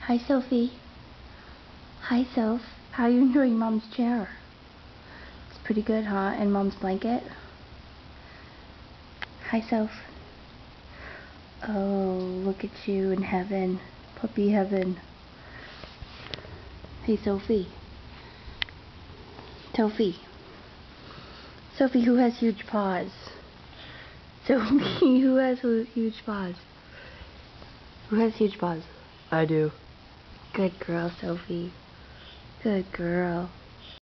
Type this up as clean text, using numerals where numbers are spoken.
Hi, Sophie. Hi, Soph. How are you enjoying Mom's chair? It's pretty good, huh? And Mom's blanket? Hi, Soph. Oh, look at you in heaven. Puppy heaven. Hey, Sophie. Sophie. Sophie, who has huge paws? Sophie, who has huge paws? Who has huge paws? I do. Good girl, Sophie. Good girl.